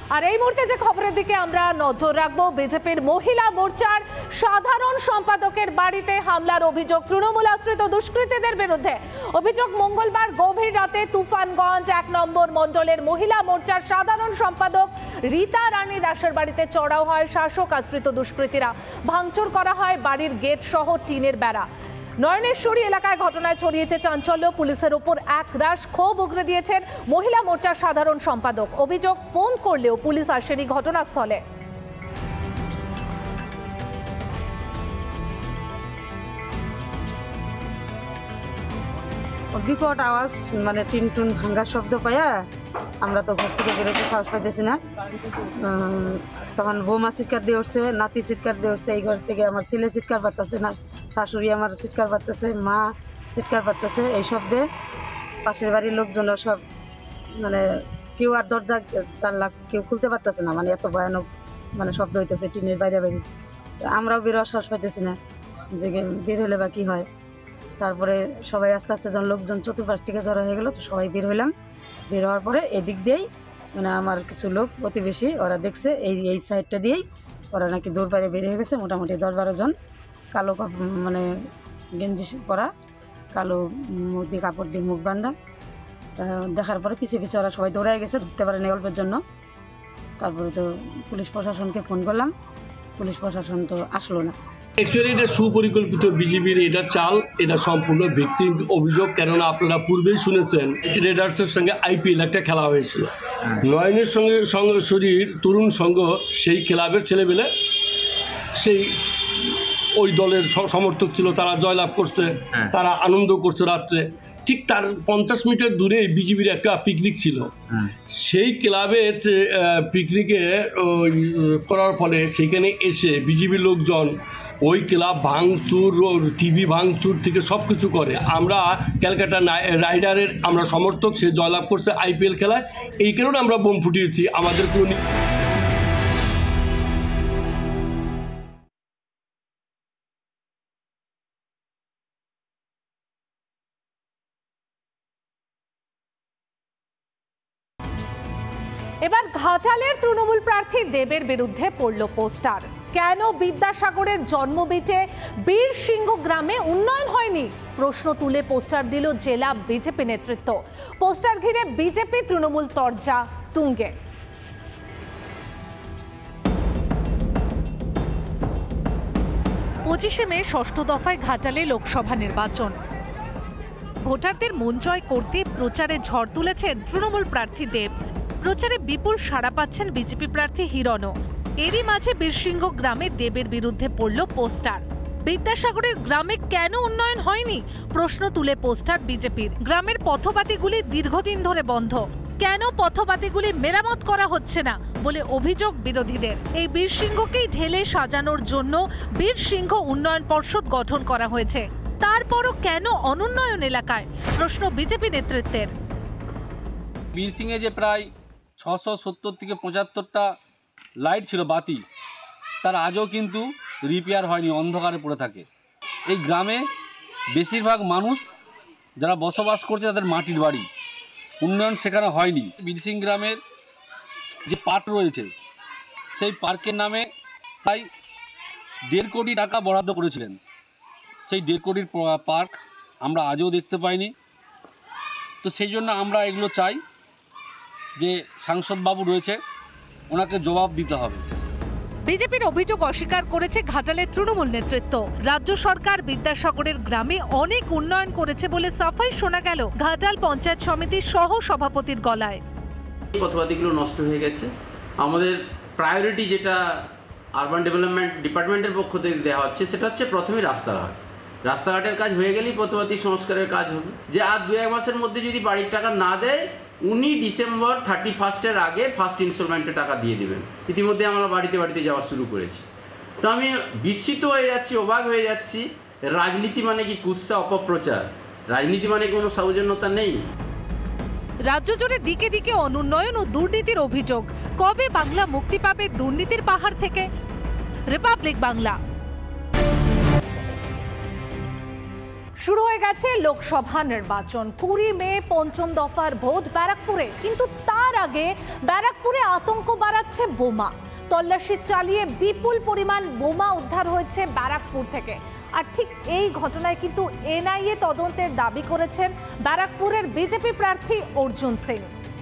আর এই মুহূর্তে যে খবরের দিকে আমরা নজর রাখবো, বিজেপির মহিলা মোর্চার সাধারণ সম্পাদকের বাড়িতে হামলার অভিযোগ তৃণমূল আশ্রিত দুষ্কৃতীদের বিরুদ্ধে। অভিযোগ, মঙ্গলবার গভীর রাতে তুফানগঞ্জ 1 নম্বর মণ্ডলের মহিলা মোর্চার সাধারণ সম্পাদক রীতা রানী দাসের বাড়িতে চড়াও হয় শাসক আশ্রিত দুষ্কৃতীরা। ভাঙচুর করা হয় বাড়ির গেট সহ টিনের বেড়া। নয়নেশ্বরী এলাকায় ঘটনায় ছড়িয়েছে চাঞ্চল্য। পুলিশের উপর একরাশ ক্ষোভ উগরে দিয়েছেন মহিলা মোর্চার সাধারণ সম্পাদক। অভিযোগ, ফোন করলেও পুলিশ আসেনি ঘটনাস্থলে। বিকট আওয়াজ, মানে টিন টুন ভাঙ্গার শব্দ পাইয়া আমরা তো ঘর থেকে বেরোতে সাহস পাইতেছি না। তখন বৌমা চিৎকার দিয়ে উঠছে, নাতি চিৎকার দিয়ে উঠছে, এই ঘর থেকে আমার ছেলে চিৎকার পারতেছে না, শাশুড়ি আমার চিৎকার পারতেছে, মা চিৎকার পারতেছে। এই শব্দে পাশের বাড়ির লোকজন সব, মানে কেউ আর দরজা জানলা কেউ খুলতে পারতেছে না, মানে এত ভয়ানক মানে শব্দ হইতেছে টিনের বাইরে বাইরে। আমরাও বেরোয়ার সাহস পাইতেছি না যে বের হলে বা কী হয়। তারপরে সবাই আস্তে আস্তে যখন লোকজন চতুর্পাশ থেকে জড়ো হয়ে গেলো, তো সবাই বের হইলাম। বের হওয়ার পরে এদিক দিয়েই মানে আমার কিছু লোক প্রতিবেশী ওরা দেখছে এই সাইডটা দিয়েই ওরা নাকি দৌড় পাড়ে বের হয়ে গেছে। মোটামুটি 10-12 জন কালো মানে গেঞ্জি পরা, কালো মুখ দিয়ে কাপড় দিয়ে মুখ বান্ধা। দেখার পরে পিছিয়ে পিছিয়ে ওরা সবাই দৌড়ায় গেছে, ধরতে পারেনি অল্পের জন্য। তারপরে তো পুলিশ প্রশাসনকে ফোন করলাম, পুলিশ প্রশাসন তো আসলো না। অ্যাকচুয়ালি এটা সুপরিকল্পিত বিজেপির এটা চাল, এটা সম্পূর্ণ ভিত্তিক অভিযোগ। কেননা আপনারা পূর্বেই শুনেছেন রেডার্সের সঙ্গে IPL একটা খেলা হয়েছিল, নয়নের সঙ্গে শরীর তরুণ সংঘ সেই ক্লাবের ছেলেবেলে সেই ওই দলের সমর্থক ছিল, তারা জয়লাভ করছে, তারা আনন্দ করছে রাত্রে। ঠিক তার 50 মিটার দূরে বিজেপির একটা পিকনিক ছিল। সেই ক্লাবের পিকনিকে করার ফলে সেখানে এসে বিজেপির লোকজন ওই ক্লাব ভাঙচুর, টিভি ভাঙচুর থেকে সব কিছু করে। আমরা ক্যালকাটা রাইডারের আমরা সমর্থক, সে জয়লাভ করছে IPL খেলায়, এই কারণে আমরা বোম ফুটিয়েছি। আমাদের কোনো এবার ঘাটালের তৃণমূল প্রার্থী দেবের বিরুদ্ধে পড়ল পোস্টার। কেন বিদ্যাসাগরের জন্মভিটে বীরসিংহ গ্রামে উন্নয়ন হয়নি, প্রশ্ন তুলে পোস্টার দিল জেলা বিজেপি নেতৃত্ব। পোস্টার ঘিরে বিজেপি তৃণমূল তরজা তুঙ্গে। 25শে মে ষষ্ঠ দফায় ঘাটালে লোকসভা নির্বাচন। ভোটারদের মন জয় করতে প্রচারে ঝড় তুলেছেন তৃণমূল প্রার্থী দেব। প্রচারে বিপুল সাড়া পাচ্ছেন বিজেপি প্রার্থী হিরণও। এরই মাঝে বীরসিংহ গ্রামে দেবের বিরুদ্ধে পড়ল পোস্টার। বিদ্যাসাগরের গ্রামে কেন উন্নয়ন হয়নি, প্রশ্ন তুলে পোস্টার বিজেপির। গ্রামের পথবাতিগুলি দীর্ঘদিন ধরে বন্ধ, কেন পথবাতিগুলি মেরামত করা হচ্ছে না বলে অভিযোগ বিরোধীদের। এই বীরসিংহকেই ঢেলে সাজানোর জন্য বীরসিংহ উন্নয়ন পর্ষদ গঠন করা হয়েছে, তারপরও কেন অনুন্নয়ন এলাকায়, প্রশ্ন বিজেপি নেতৃত্বের। বীরসিংহে যে প্রায় 670 থেকে 75টা লাইট ছিল, বাতি, তার আজও কিন্তু রিপেয়ার হয়নি, অন্ধকারে পড়ে থাকে। এই গ্রামে বেশিরভাগ মানুষ যারা বসবাস করছে তাদের মাটির বাড়ি, উন্নয়ন সেখানে হয়নি। বীরসিংহ গ্রামের যে পার্ক রয়েছে, সেই পার্কের নামে প্রায় 1.5 কোটি টাকা বরাদ্দ করেছিলেন। সেই 1.5 কোটির পার্ক আমরা আজও দেখতে পাইনি। তো সেই জন্য আমরা এগুলো চাই যে সাংসদ বাবু রয়েছে, ওনাকে জবাব দিতে হবে। বিজেপির অভিযোগ অস্বীকার করেছে ঘাটালের তৃণমূল নেতৃত্ব। রাজ্য সরকার বিদ্যাসাগরের গ্রামে অনেক উন্নয়ন করেছে বলে সাফাই শোনা গেল ঘাটাল পঞ্চায়েত সমিতির সহ সভাপতির গলায়। পথবাতিগুলো নষ্ট হয়ে গেছে। আমাদের প্রায়োরিটি যেটা আরবান ডেভেলপমেন্ট ডিপার্টমেন্টের পক্ষ থেকে দেওয়া হচ্ছে, সেটা হচ্ছে প্রথমে রাস্তাঘাট। রাস্তাঘাটের কাজ হয়ে গেলেই পথবাতি সংস্কারের কাজ হবে। যে আর 2-1 মাসের মধ্যে যদি বাড়ির টাকা না দেয়, উনি ডিসেম্বর 31-এর আগে ফার্স্ট ইনস্টলমেন্টে টাকা দিয়ে দেবেন। ইতিমধ্যে আমরা বাড়িতে বাড়িতে যাওয়া শুরু করেছি। তো আমি বিস্মিত হয়ে যাচ্ছি, অবাক হয়ে যাচ্ছি। রাজনীতি মানে কি কুৎসা, অপপ্রচার? রাজনীতি মানে কোনো সৌজন্যতা নেই। রাজ্য জুড়ে দিকে দিকে অনুন্নয়ন ও দুর্নীতির অভিযোগ। কবে বাংলা মুক্তি পাবে দুর্নীতির পাহাড় থেকে? রিপাবলিক বাংলা। শুরু হয়ে গেছে লোকসভা নির্বাচন। 20 মে পঞ্চম দফার ভোট ব্যারাকপুরে, কিন্তু তার আগে ব্যারাকপুরে আতঙ্ক বাড়াচ্ছে বোমা। তল্লাশি চালিয়ে বিপুল পরিমাণ বোমা উদ্ধার হয়েছে ব্যারাকপুর থেকে। আর ঠিক এই ঘটনায় কিন্তু এনআইএ তদন্তের দাবি করেছেন ব্যারাকপুরের বিজেপি প্রার্থী অর্জুন সিং।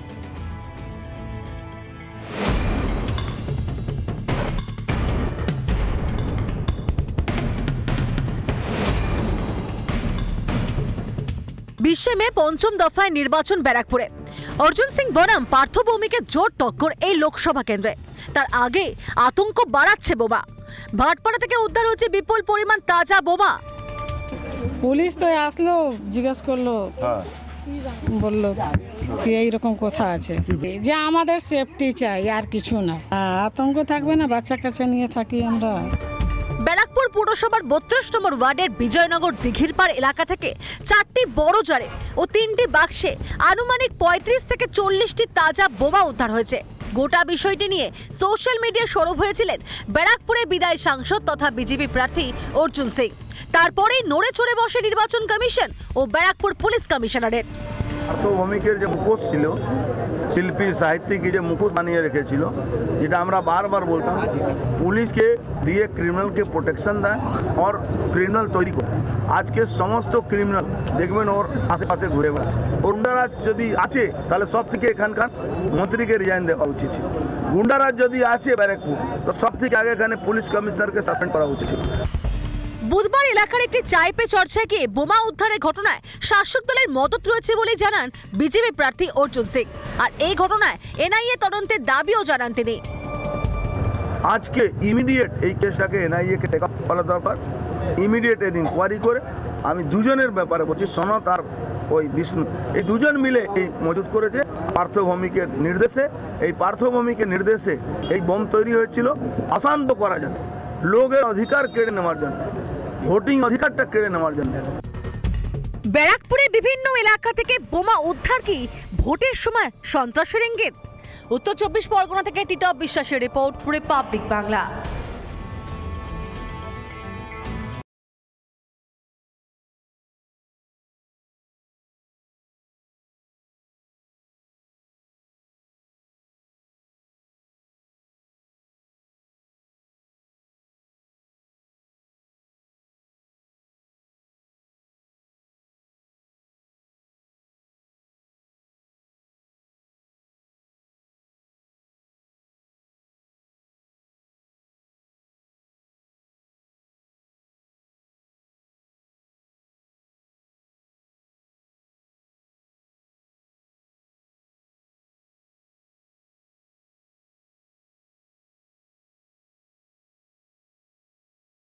বিশ্বে মে পঞ্চম দফায় নির্বাচন ব্যারাকপুরে। অর্জুন সিং বনাম পার্থ ভৌমিকের জোর টক্কর এই লোকসভা কেন্দ্রে। তার আগে আতঙ্ক বাড়াচ্ছে বোমা। ভাটপাড়া থেকে উদ্ধার হচ্ছে বিপুল পরিমাণ তাজা বোমা। পুলিশ তো আসলো, জিজ্ঞেস করলো, বললো কি এইরকম কথা আছে যে আমাদের সেফটি চাই, আর কিছু না। আতঙ্ক থাকবে না, বাচ্চা কাচ্চা নিয়ে থাকি আমরা। ব্যারাকপুর পুরসভার 32 নম্বর ওয়ার্ডের বিজয়নগর দিঘিরপাড় এলাকা থেকে 4টি বড় জারে ও 3টি বাক্সে আনুমানিক 35 থেকে 40টি তাজা বোমা উদ্ধার হয়েছে। গোটা বিষয়টি নিয়ে সোশ্যাল মিডিয়ায় সরব হয়েছিলেন ব্যারাকপুরে বিদায়ী সাংসদ তথা বিজেপি প্রার্থী অর্জুন সিং। তারপরেই নড়ে চড়ে বসে নির্বাচন কমিশন ও ব্যারাকপুর পুলিশ কমিশনারের। পার্থ ভৌমিকের যে মুখোশ ছিল, শিল্পী সাহিত্যিক যে মুখোশ বানিয়ে রেখেছিল, যেটা আমরা বারবার বলতাম, পুলিশকে দিয়ে ক্রিমিনালকে প্রোটেকশন দেয় আর ক্রিমিনাল তৈরি করে। আজকে সমস্ত ক্রিমিনাল দেখবেন ওর আশেপাশে ঘুরে বেড়াচ্ছে। গুন্ডারাজ যদি আছে তাহলে সব থেকে এখানকার মন্ত্রীকে রিজাইন দেওয়া উচিত ছিল। গুন্ডারাজ যদি আছে ব্যারাকপুর, তো সব থেকে আগে এখানে পুলিশ কমিশনারকে সাসপেন্ড করা উচিত ছিল। বুধবার এলাকার একটি চায় পে চর্চায় গিয়ে বোমা উদ্ধারের ঘটনায় শাসক দলের মদত রয়েছে বলে জানান বিজেপি প্রার্থী অর্জুন সিং। আর এই ঘটনায় এনআইএ তদন্তের দাবিও জানান তিনি। আজকে ইমিডিয়েট এই কেসটাকে এনআইএ-কে টেক আপ করা দরকার। ইমিডিয়েট এর ইনকোয়ারি করে, আমি দুজনের ব্যাপারে বলছি, সনত আর ওই বিষ্ণু, এই দুজন মিলে এই মজুত করেছে পার্থ ভৌমিকের নির্দেশে। এই পার্থ ভৌমিকের নির্দেশে এই বোম তৈরি হয়েছিল অশান্ত করার জন্য, লোকের অধিকার কেড়ে নেওয়ার জন্য, ভোটিং অধিকারটা কেড়ে নেওয়ার জন্য। ব্যারাকপুরে বিভিন্ন এলাকা থেকে বোমা উদ্ধার কি ভোটের সময় সন্ত্রাসের ইঙ্গিত? উত্তর 24 পরগনা থেকে টিটপ বিশ্বাসের রিপোর্ট, রিপাবলিক বাংলা।